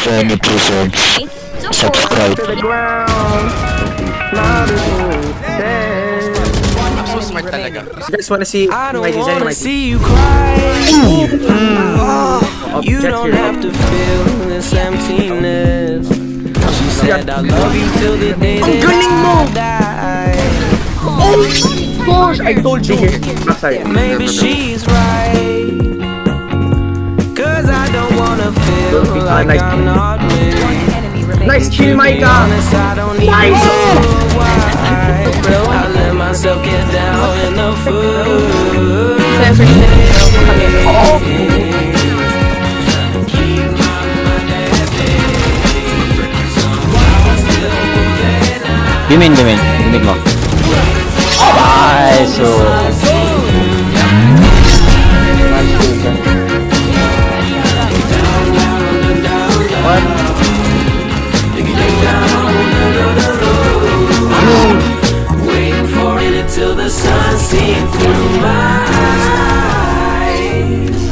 any presents, subscribe. To the ground. I'm so smart talaga. You guys wanna see my design? My see you cry. You don't have to feel this emptiness. She said I love you till the day that I die. Oh gosh, I told you. Maybe she's right, 'cause I don't wanna feel like I'm not with. Nice kill, Micah. Nice. I let myself get down in the food. Bimin mo. Ay, so waiting for it till the sun seems through my eyes.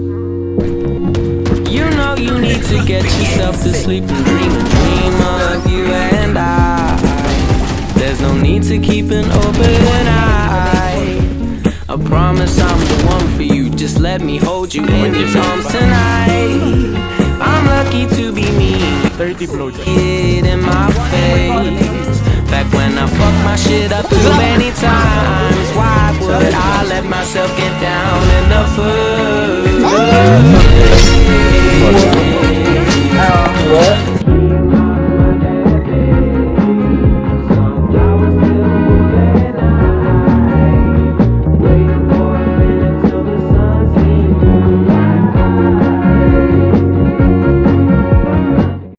You know you need to get yourself to sleep and dream a dream of you and I. There's no need to keep an open eye. I promise I'm the one for you. Just let me hold you in your arms tonight. I'm lucky to be me. 30 blows in my face. Back when I fucked my shit up too many times. Why would I let myself get down in the foot?